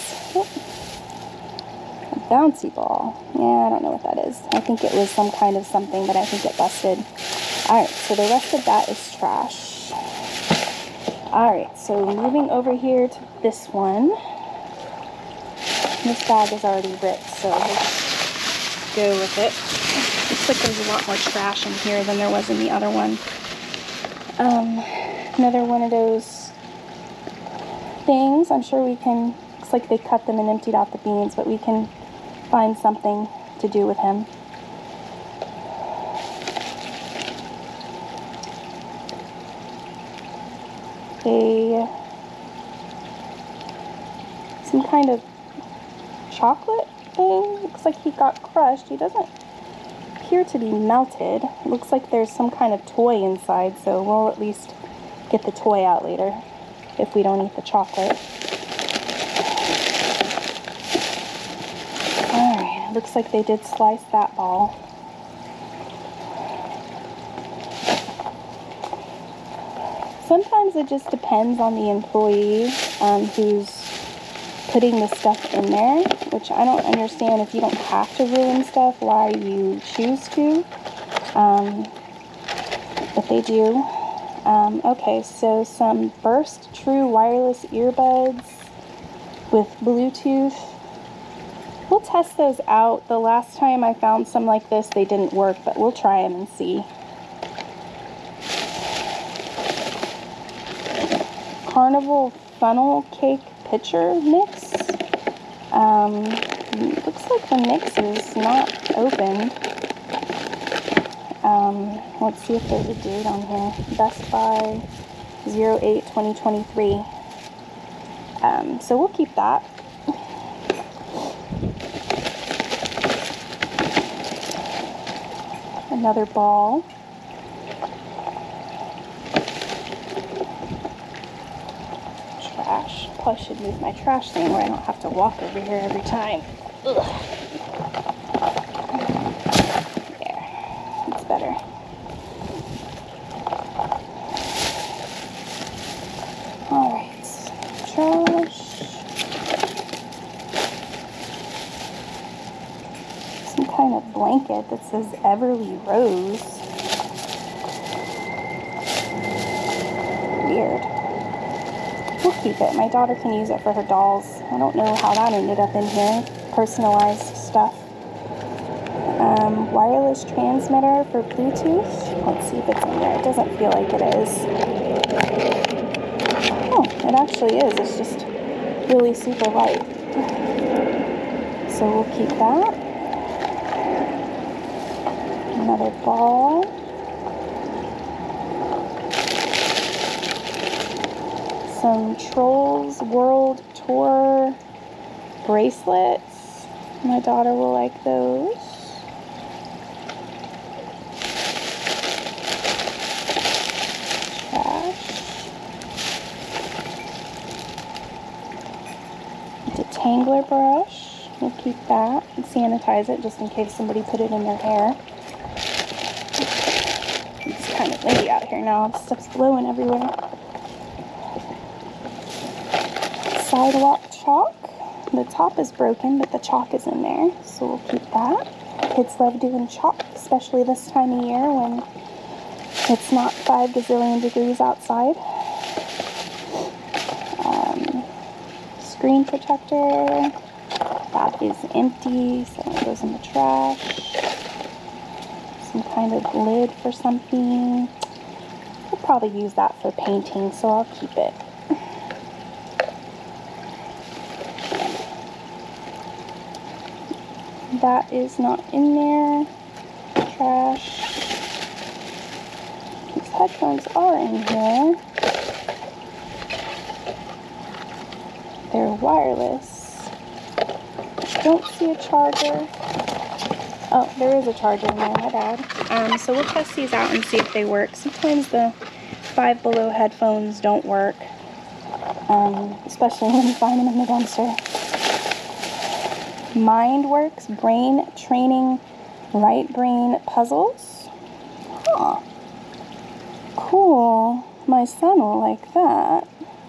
a bouncy ball. Yeah, I don't know what that is. I think it was some kind of something, but I think it busted. Alright, so the rest of that is trash. Alright, so moving over here to this one. This bag is already ripped, so let's go with it. Looks like there's a lot more trash in here than there was in the other one. Another one of those things. I'm sure we can, looks like they cut them and emptied out the beans, but we can find something to do with him. Some kind of chocolate thing. Looks like he got crushed. He doesn't appear to be melted. It looks like there's some kind of toy inside, so we'll at least get the toy out later if we don't eat the chocolate. Alright, looks like they did slice that ball. Sometimes it just depends on the employee who's putting the stuff in there, which I don't understand. If you don't have to ruin stuff, why you choose to, but they do. Okay, so some Burst True wireless earbuds with Bluetooth. We'll test those out. The last time I found some like this, they didn't work, but we'll try them and see. Carnival funnel cake pitcher mix. Looks like the mix is not opened. Let's see if there's a date on here. Best by 08/2023. So we'll keep that. Another ball. Trash. Probably should move my trash thing where I don't have to walk over here every time. Ugh. There. It's better. Alright. Trash. Some kind of blanket that says Everly Rose. Weird. We'll keep it. My daughter can use it for her dolls. I don't know how that ended up in here. Personalized stuff. Wireless transmitter for Bluetooth. Let's see if it's in there. It doesn't feel like it is. Oh, it actually is. It's just really super light. So we'll keep that. Another ball. Some Trolls World Tour bracelets. My daughter will like those. Trash. Detangler brush. We'll keep that and sanitize it just in case somebody put it in their hair. It's kind of windy out here now. The stuff's blowing everywhere. Sidewalk chalk. The top is broken, but the chalk is in there, so we'll keep that. Kids love doing chalk, especially this time of year when It's not 5 gazillion degrees outside. Screen protector. That is empty, so it goes in the trash. Some kind of lid for something. We'll probably use that for painting, so I'll keep it. That is not in there. Trash. These headphones are in here. They're wireless. I don't see a charger. Oh, there is a charger in there, my bad. So we'll test these out and see if they work. Sometimes the Five Below headphones don't work, especially when you find them in the dumpster. MindWorks Brain Training Right Brain Puzzles. Huh. Cool. My son will like that.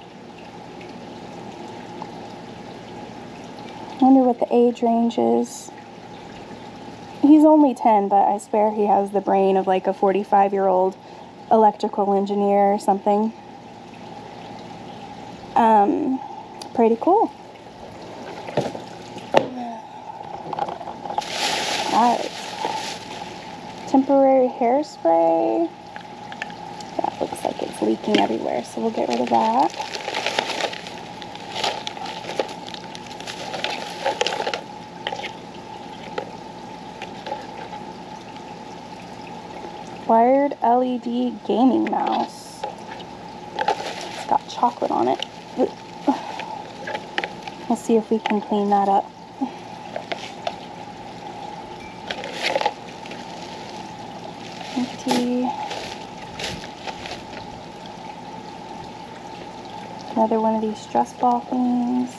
Wonder what the age range is. He's only 10, but I swear he has the brain of like a 45-year-old electrical engineer or something. Pretty cool. Alright. Temporary hairspray. That looks like it's leaking everywhere, so we'll get rid of that. Wired LED gaming mouse. It's got chocolate on it. We'll see if we can clean that up. Empty. Another one of these stress ball things.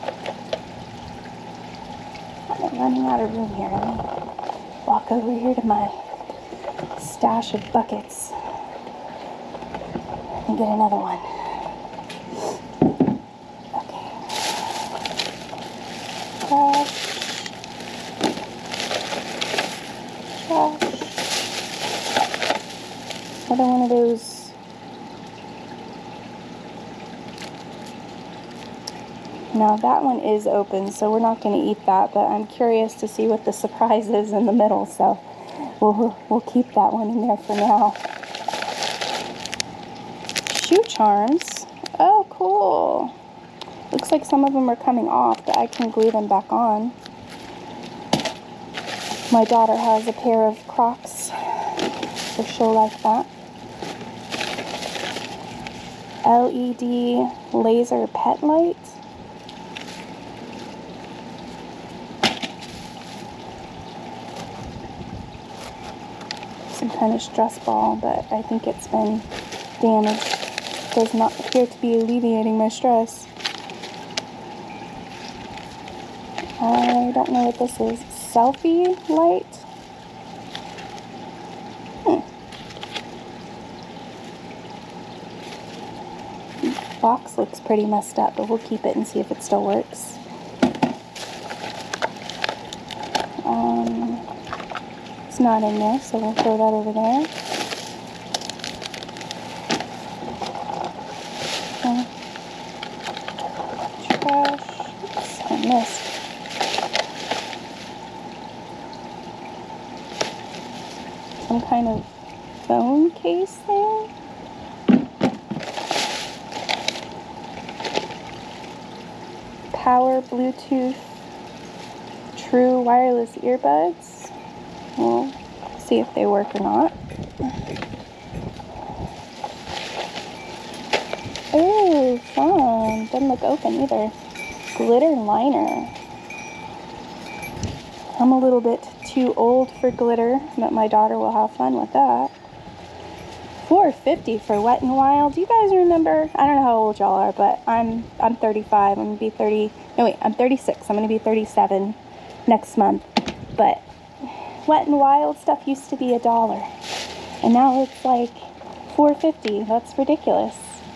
I'm running out of room here. Let me walk over here to my stash of buckets and get another one. Okay. Trash. Another one of those. Now that one is open, so we're not going to eat that, but I'm curious to see what the surprise is in the middle, so we'll keep that one in there for now. Shoe charms. Oh, cool. Looks like some of them are coming off, but I can glue them back on. My daughter has a pair of Crocs, so she'll like that. LED laser pet light. Some kind of stress ball, but I think it's been damaged. Does not appear to be alleviating my stress. I don't know what this is. Selfie light? Box looks pretty messed up, but we'll keep it and see if it still works. It's not in there, so we'll throw that over there. Trash. Oops, I missed. Some kind of phone case thing. Power Bluetooth True wireless earbuds. We'll see if they work or not. Oh, fun. Doesn't look open either. Glitter liner. I'm a little bit too old for glitter, but my daughter will have fun with that. $4.50 for Wet n Wild. Do you guys remember? I don't know how old y'all are, but I'm 35. I'm gonna be 30. No wait, I'm 36. I'm gonna be 37 next month. But Wet n Wild stuff used to be $1, and now it's like $4.50. That's ridiculous.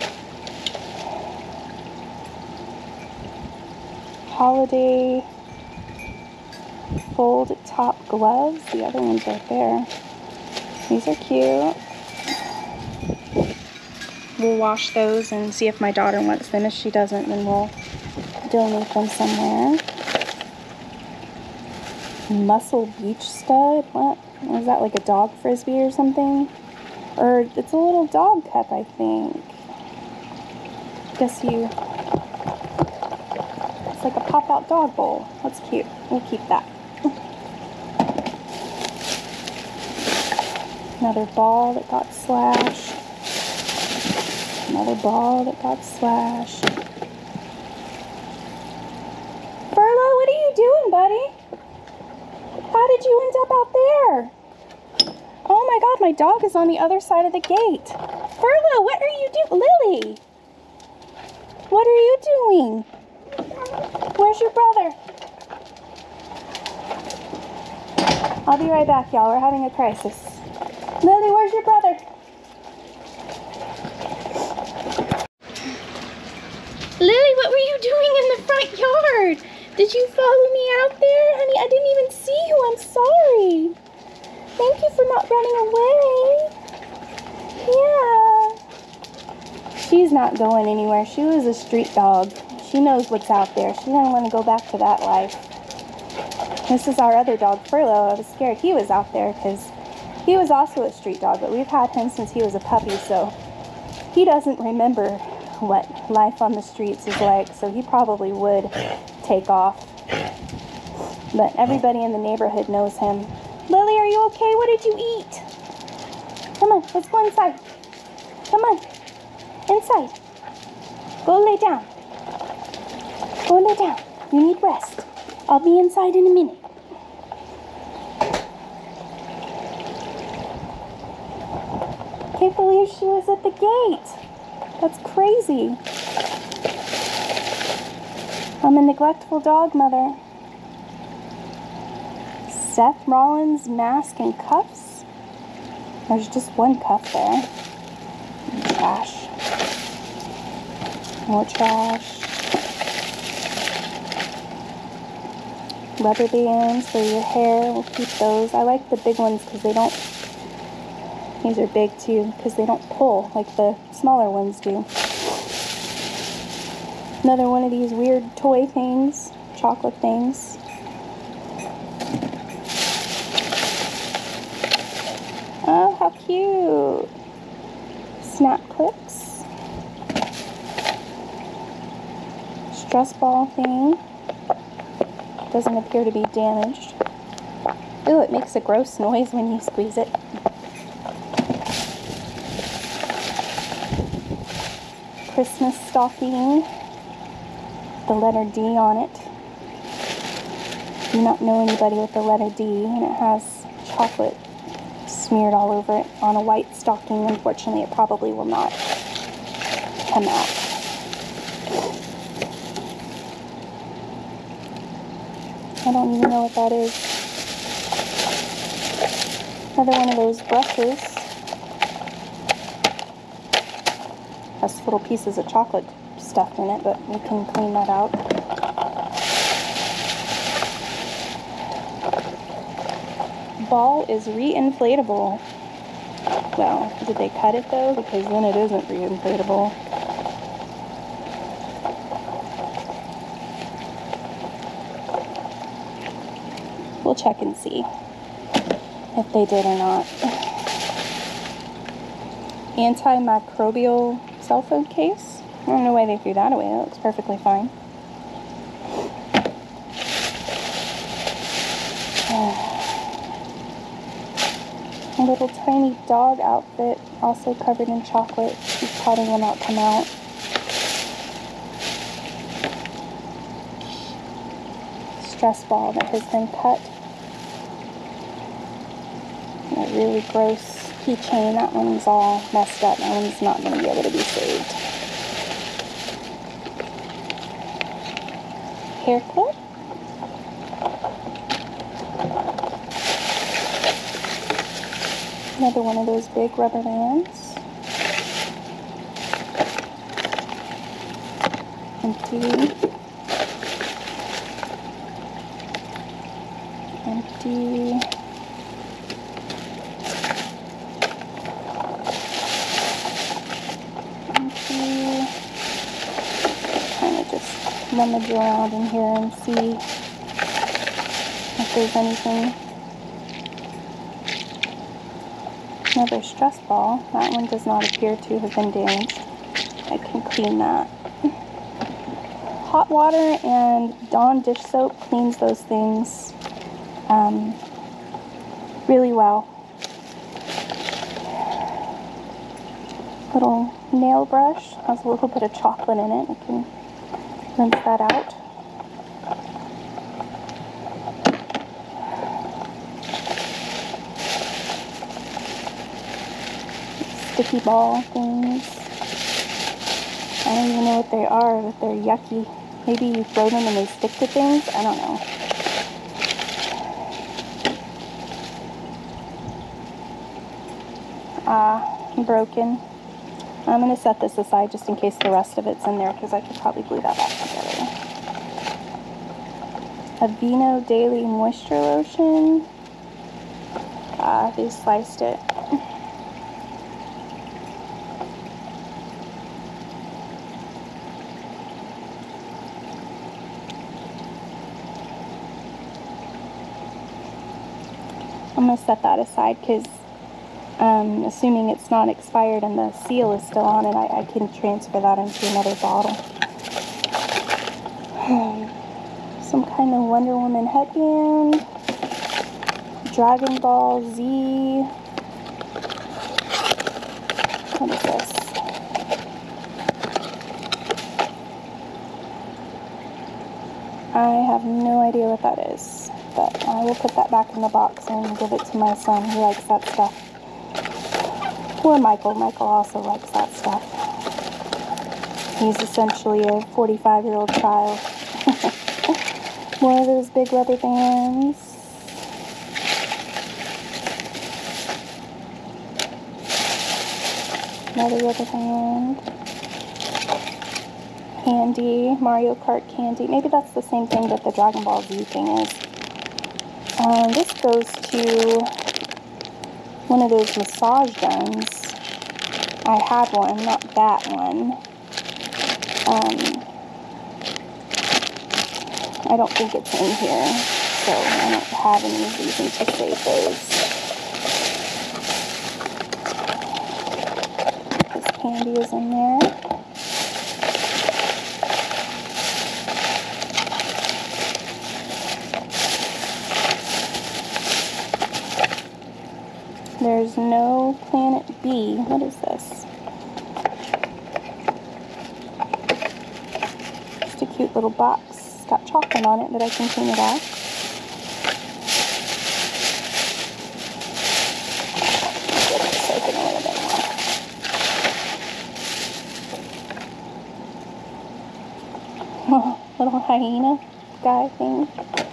Holiday fold top gloves. The other one's right there. These are cute. we'll wash those and see if my daughter wants them. If she doesn't, then we'll donate them somewhere. Muscle beach stud. What? Is that like a dog frisbee or something? Or it's a little dog cup, I think. Guess you... It's like a pop-out dog bowl. That's cute. We'll keep that. Another ball that got slashed. Another ball that got slashed. Furlough, what are you doing, buddy? How did you end up out there? Oh my god, my dog is on the other side of the gate. Furlough, what are you doing? Lily! What are you doing? Where's your brother? I'll be right back, y'all. We're having a crisis. Lily, where's your brother? Lily, what were you doing in the front yard? Did you follow me out there? Honey, I didn't even see you. I'm sorry. Thank you for not running away. Yeah. She's not going anywhere. She was a street dog. She knows what's out there. She doesn't want to go back to that life. This is our other dog, Furlough. I was scared he was out there because he was also a street dog, but we've had him since he was a puppy, so he doesn't remember what life on the streets is like, so he probably would take off. But everybody in the neighborhood knows him. Lily, are you okay? What did you eat? Come on, let's go inside. Come on. Inside. Go lay down. Go lay down. You need rest. I'll be inside in a minute. Can't believe she was at the gate. That's crazy. I'm a neglectful dog mother. Seth Rollins mask and cuffs. There's just one cuff there. Trash. More trash. Rubber bands for your hair. We'll keep those. I like the big ones because they don't... These are big too because they don't pull like the smaller ones do. Another one of these weird toy things. Chocolate things. Oh, how cute. Snap clips. Stress ball thing. Doesn't appear to be damaged. Ooh, it makes a gross noise when you squeeze it. Christmas stocking. The letter D on it. Do not know anybody with the letter D, and it has chocolate smeared all over it on a white stocking. Unfortunately, it probably will not come out. I don't even know what that is. Another one of those brushes. Has little pieces of chocolate stuffed in it, but we can clean that out. Ball is re-inflatable. Well, did they cut it though? Because then it isn't re-inflatable. We'll check and see if they did or not. Antimicrobial cell phone case. I don't know why they threw that away. It looks perfectly fine. A little tiny dog outfit, also covered in chocolate. She probably will not come out. Stress ball that has been cut. A really gross keychain. That one's all messed up. That one's not going to be able to be saved. Hair clip. Another one of those big rubber bands. Empty. Empty. rummage around in here and see if there's anything. Another stress ball. That one does not appear to have been damaged. I can clean that. Hot water and Dawn dish soap cleans those things really well. Little nail brush has a little bit of chocolate in it. I can rinse that out. Sticky ball things. I don't even know what they are, but they're yucky. Maybe you throw them and they stick to things? I don't know. Broken. I'm going to set this aside just in case the rest of it's in there because I could probably glue that back together. Aveeno Daily Moisture Lotion. They sliced it. I'm going to set that aside because assuming it's not expired and the seal is still on it, I can transfer that into another bottle. Some kind of Wonder Woman headband. Dragon Ball Z. What is this? I have no idea what that is, but I will put that back in the box and give it to my son. He likes that stuff. Or Michael. Michael also likes that stuff. He's essentially a 45-year-old child. More of those big rubber bands. Another rubber band. Candy. Mario Kart candy. Maybe that's the same thing that the Dragon Ball Z thing is. This goes to one of those massage guns. I had one, not that one. I don't think it's in here, so I don't have any reason to save those. This candy is in there. There's no Planet B. What is this? Just a cute little box. It's got chocolate on it, but I can clean it off. Get it soaking a little bit more. Little hyena guy thing.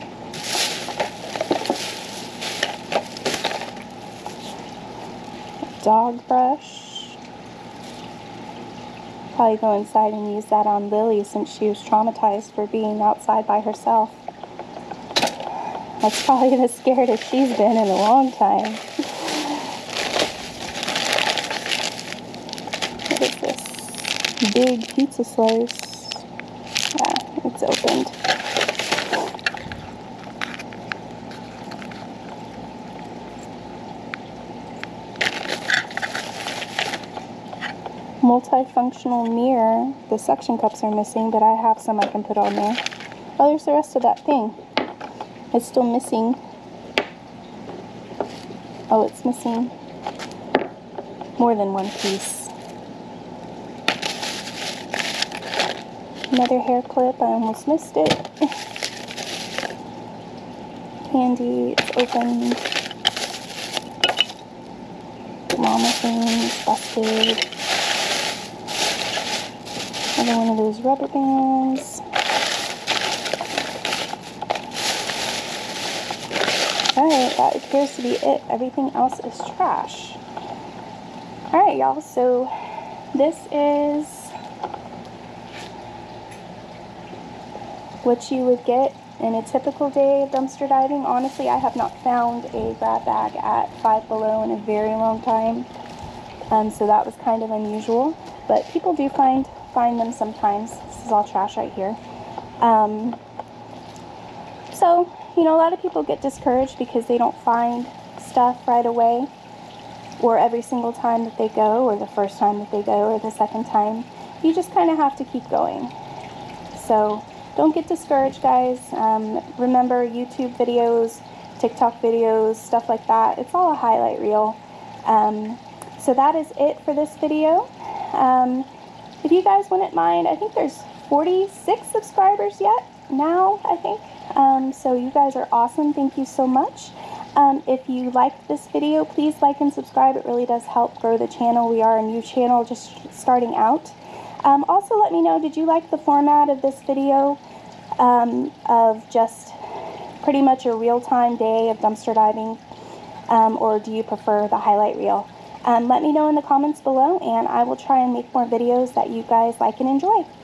Dog brush. Probably go inside and use that on Lily since she was traumatized for being outside by herself. That's probably the scaredest she's been in a long time. What is this? Big pizza slice. Yeah, it's opened. Multifunctional mirror. The suction cups are missing, but I have some I can put on there. Oh, there's the rest of that thing. It's still missing. Oh, it's missing more than one piece. Another hair clip. I almost missed it. Candy. It's opened. Llama things. Busted. Another one of those rubber bands. Alright, that appears to be it. Everything else is trash. Alright, y'all, so this is what you would get in a typical day of dumpster diving. Honestly, I have not found a grab bag at Five Below in a very long time. So that was kind of unusual. But people do find them sometimes. This is all trash right here. So, you know, a lot of people get discouraged because they don't find stuff right away, or every single time that they go, or the first time that they go, or the second time. You just kind of have to keep going. So don't get discouraged, guys. Remember, YouTube videos, TikTok videos, stuff like that, it's all a highlight reel. So that is it for this video. If you guys wouldn't mind, I think there's 46 subscribers yet now, I think. So you guys are awesome. Thank you so much. If you liked this video, please like and subscribe. It really does help grow the channel. We are a new channel just starting out. Also, let me know, did you like the format of this video, of just pretty much a real-time day of dumpster diving, or do you prefer the highlight reel? Let me know in the comments below, and I will try and make more videos that you guys like and enjoy.